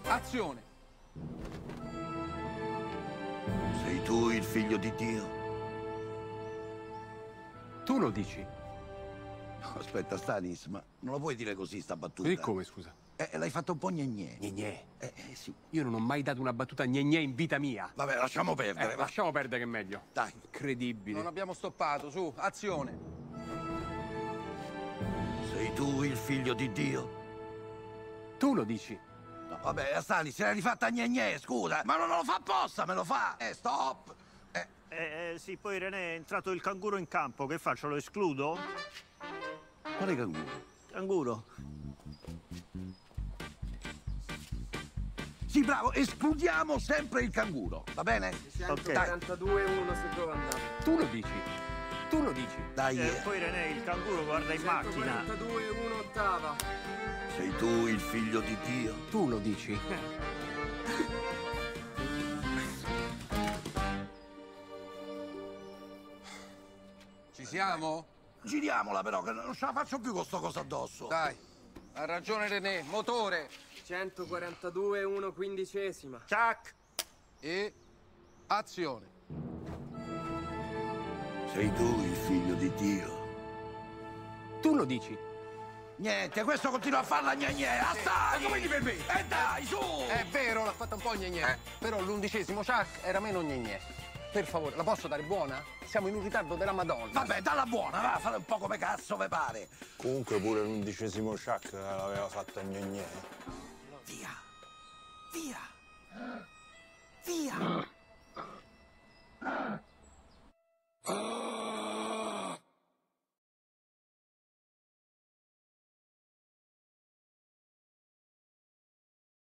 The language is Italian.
azione. Sei tu il figlio di Dio? Tu lo dici. Aspetta, Stanis, ma non lo puoi dire così, sta battuta? E come, scusa? L'hai fatto un po' gnegnè. Gnegnè. Sì. Io non ho mai dato una battuta gnegnè in vita mia. Vabbè, lasciamo perdere, va. Lasciamo perdere che è meglio. Dai. Incredibile. Non abbiamo stoppato, su, azione. Sei tu il figlio di Dio? Tu lo dici. No, vabbè, Stanis, se l'hai rifatta gnegnè, scusa. Ma non lo fa apposta, me lo fa. Stop. Sì, poi René è entrato il canguro in campo, che faccio? Lo escludo? Quale canguro? Canguro. Sì, bravo, escludiamo sempre il canguro, va bene? 142-1 si trova andato. Tu lo dici. Tu lo dici. Dai, Poi René, il canguro guarda in macchina. 142-1 ottava. sei tu il figlio di Dio? Tu lo dici. Ci siamo? Giriamola però, che non ce la faccio più con sto coso addosso. Dai, ha ragione René, motore. 142-1 quindicesima. Ciac! E azione. Sei tu il figlio di Dio? Tu lo dici. Niente, questo continua a farla gnegnè. Assai! Come ti permetti? Dai, su! È vero, l'ha fatta un po' gnegnè. Però l'11° Chuck era meno gnegnè. Per favore, la posso dare buona? Siamo in un ritardo della Madonna. Vabbè, dalla buona, va, fate un po' come cazzo vi pare. Comunque pure l'11° Chuck l'aveva fatta gnegnè.